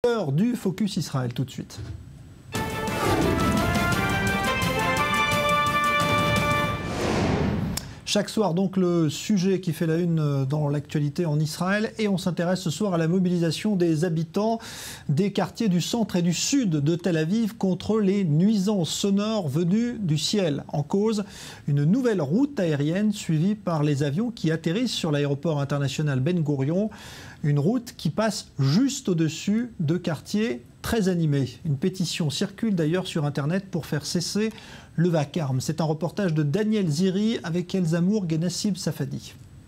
L'heure du Focus Israël tout de suite. Chaque soir, donc, le sujet qui fait la une dans l'actualité en Israël. Et on s'intéresse ce soir à la mobilisation des habitants des quartiers du centre et du sud de Tel Aviv contre les nuisances sonores venues du ciel. En cause, une nouvelle route aérienne suivie par les avions qui atterrissent sur l'aéroport international Ben Gourion. Une route qui passe juste au-dessus de quartiers très animés. Une pétition circule d'ailleurs sur Internet pour faire cesser le vacarme. C'est un reportage de Daniel Ziri avec Elsa Mourg et Nassib Safadi.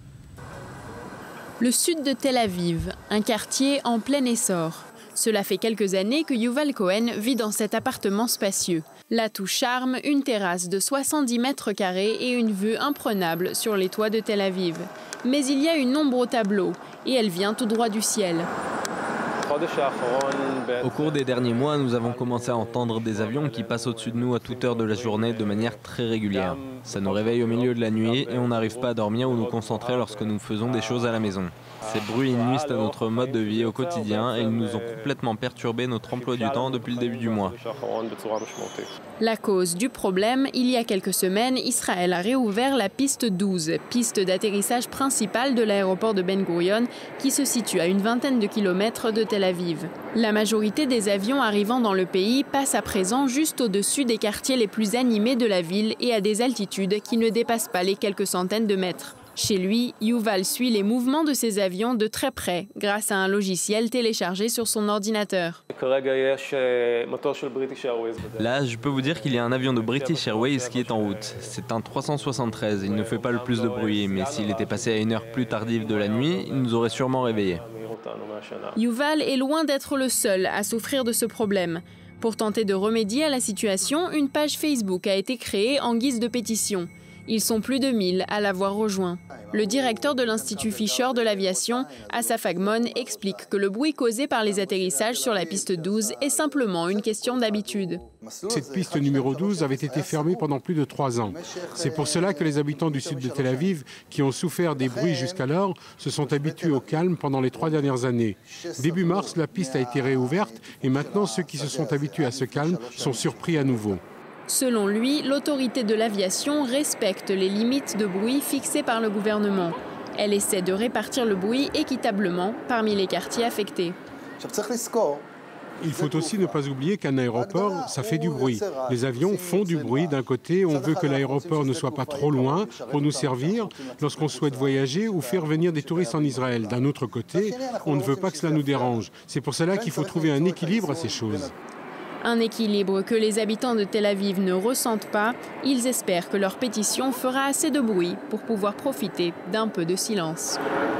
Le sud de Tel Aviv, un quartier en plein essor. Cela fait quelques années que Yuval Cohen vit dans cet appartement spacieux. L'atout charme, une terrasse de 70 mètres carrés et une vue imprenable sur les toits de Tel Aviv. Mais il y a une ombre au tableau et elle vient tout droit du ciel. Au cours des derniers mois, nous avons commencé à entendre des avions qui passent au-dessus de nous à toute heure de la journée de manière très régulière. Ça nous réveille au milieu de la nuit et on n'arrive pas à dormir ou nous concentrer lorsque nous faisons des choses à la maison. Ces bruits nuisent à notre mode de vie au quotidien et ils nous ont complètement perturbé notre emploi du temps depuis le début du mois. La cause du problème, il y a quelques semaines, Israël a réouvert la piste 12, piste d'atterrissage principale de l'aéroport de Ben Gourion, qui se situe à une vingtaine de kilomètres de Tel Aviv. La majorité des avions arrivant dans le pays passent à présent juste au-dessus des quartiers les plus animés de la ville et à des altitudes qui ne dépassent pas les quelques centaines de mètres. Chez lui, Yuval suit les mouvements de ces avions de très près grâce à un logiciel téléchargé sur son ordinateur. Là, je peux vous dire qu'il y a un avion de British Airways qui est en route. C'est un 373, il ne fait pas le plus de bruit, mais s'il était passé à une heure plus tardive de la nuit, il nous aurait sûrement réveillés. Yuval est loin d'être le seul à souffrir de ce problème. Pour tenter de remédier à la situation, une page Facebook a été créée en guise de pétition. Ils sont plus de 1000 à l'avoir rejoint. Le directeur de l'Institut Fisher de l'aviation, Asaf Agmon, explique que le bruit causé par les atterrissages sur la piste 12 est simplement une question d'habitude. Cette piste numéro 12 avait été fermée pendant plus de 3 ans. C'est pour cela que les habitants du sud de Tel Aviv, qui ont souffert des bruits jusqu'alors, se sont habitués au calme pendant les 3 dernières années. Début mars, la piste a été réouverte et maintenant ceux qui se sont habitués à ce calme sont surpris à nouveau. Selon lui, l'autorité de l'aviation respecte les limites de bruit fixées par le gouvernement. Elle essaie de répartir le bruit équitablement parmi les quartiers affectés. Il faut aussi ne pas oublier qu'un aéroport, ça fait du bruit. Les avions font du bruit. D'un côté, on veut que l'aéroport ne soit pas trop loin pour nous servir lorsqu'on souhaite voyager ou faire venir des touristes en Israël. D'un autre côté, on ne veut pas que cela nous dérange. C'est pour cela qu'il faut trouver un équilibre à ces choses. Un équilibre que les habitants de Tel Aviv ne ressentent pas. Ils espèrent que leur pétition fera assez de bruit pour pouvoir profiter d'un peu de silence.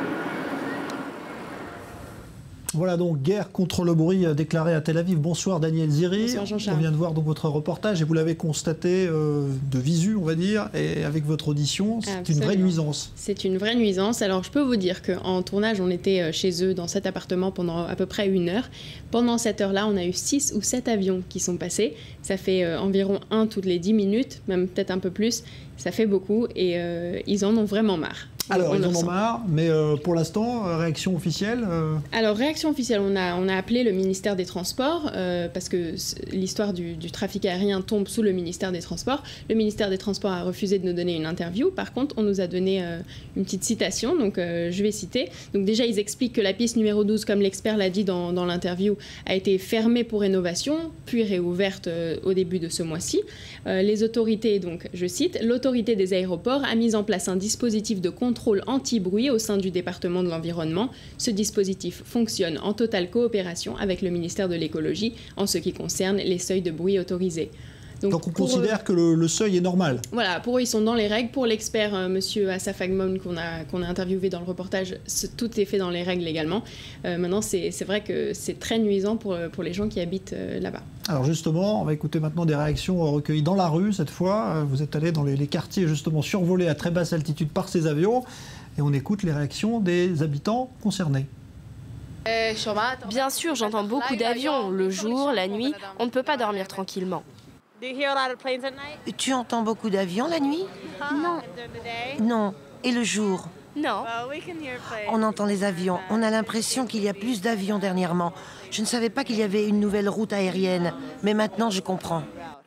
Voilà donc guerre contre le bruit déclarée à Tel Aviv. Bonsoir Daniel Ziri. Bonsoir Jean-Charles. On vient de voir donc votre reportage et vous l'avez constaté de visu, on va dire, et avec votre audition, c'est une vraie nuisance. C'est une vraie nuisance. Alors je peux vous dire qu'en tournage, on était chez eux dans cet appartement pendant à peu près 1 heure. Pendant cette heure-là, on a eu 6 ou 7 avions qui sont passés. Ça fait environ 1 toutes les 10 minutes, même peut-être un peu plus. Ça fait beaucoup et ils en ont vraiment marre. Alors, ils en ont marre, mais pour l'instant, réaction officielle Alors, réaction officielle, on a appelé le ministère des Transports, parce que l'histoire du trafic aérien tombe sous le ministère des Transports. Le ministère des Transports a refusé de nous donner une interview. Par contre, on nous a donné une petite citation, donc je vais citer. Donc déjà, ils expliquent que la piste numéro 12, comme l'expert l'a dit dans l'interview, a été fermée pour rénovation, puis réouverte au début de ce mois-ci. Les autorités, donc je cite, « L'autorité des aéroports a mis en place un dispositif de contrôle anti-bruit au sein du département de l'environnement. Ce dispositif fonctionne en totale coopération avec le ministère de l'écologie en ce qui concerne les seuils de bruit autorisés. » Donc on considère que le seuil est normal. Voilà, pour eux ils sont dans les règles. Pour l'expert monsieur Asaf Agmon qu'on a interviewé dans le reportage, tout est fait dans les règles également. Maintenant c'est vrai que c'est très nuisant pour les gens qui habitent là-bas. Alors justement, on va écouter maintenant des réactions recueillies dans la rue cette fois. Vous êtes allé dans les quartiers justement survolés à très basse altitude par ces avions et on écoute les réactions des habitants concernés. Bien sûr, j'entends beaucoup d'avions. Le jour, la nuit, on ne peut pas dormir tranquillement. Tu entends beaucoup d'avions la nuit? Non. Non. Et le jour? Non. On entend les avions. On a l'impression qu'il y a plus d'avions dernièrement. Je ne savais pas qu'il y avait une nouvelle route aérienne, mais maintenant je comprends.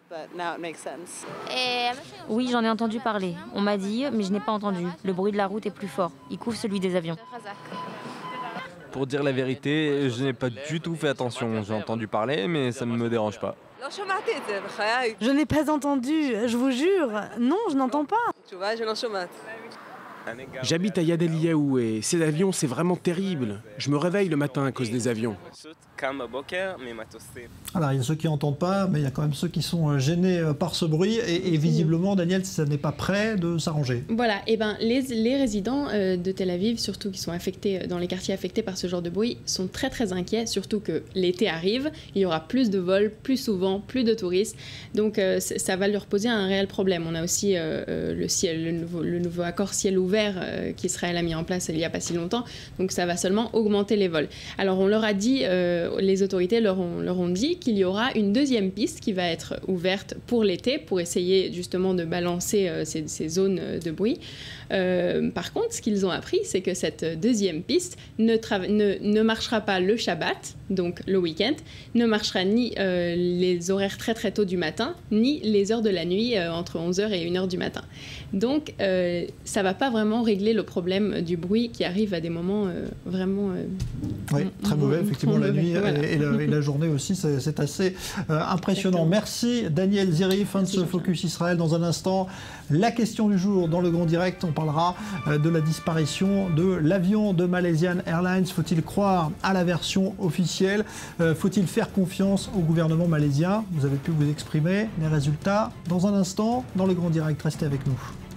Oui, j'en ai entendu parler. On m'a dit, mais je n'ai pas entendu. Le bruit de la route est plus fort. Il couvre celui des avions. Pour dire la vérité, je n'ai pas du tout fait attention. J'ai entendu parler, mais ça ne me dérange pas. Je n'ai pas entendu, je vous jure. Non, je n'entends pas. J'habite à Yad Eliyahu et ces avions, c'est vraiment terrible. Je me réveille le matin à cause des avions. Alors, il y a ceux qui n'entendent pas, mais il y a quand même ceux qui sont gênés par ce bruit. Et visiblement, Daniel, ça n'est pas prêt de s'arranger. Voilà, et ben les résidents de Tel Aviv, surtout qui sont affectés dans les quartiers affectés par ce genre de bruit, sont très très inquiets, surtout que l'été arrive, il y aura plus de vols, plus souvent, plus de touristes. Donc ça va leur poser un réel problème. On a aussi le nouveau accord ciel ouvert qu'Israël a mis en place il n'y a pas si longtemps. Donc ça va seulement augmenter les vols. Alors on leur a dit, les autorités leur ont dit qu'il y aura une deuxième piste qui va être ouverte pour l'été pour essayer justement de balancer ces zones de bruit. Par contre, ce qu'ils ont appris, c'est que cette deuxième piste ne marchera pas le Shabbat, donc le week-end, ne marchera ni les horaires très très tôt du matin, ni les heures de la nuit entre 11h et 1h du matin. Donc ça ne va pas vraiment régler le problème du bruit qui arrive à des moments vraiment... oui, très mauvais, effectivement, la nuit voilà. et la journée aussi, c'est assez impressionnant. Exactement. Merci Daniel Ziri, fin de ce Focus Israël. Dans un instant, la question du jour dans le Grand Direct, on parlera de la disparition de l'avion de Malaysian Airlines. Faut-il croire à la version officielle? Faut-il faire confiance au gouvernement malaisien? Vous avez pu vous exprimer. Les résultats dans un instant dans le Grand Direct. Restez avec nous.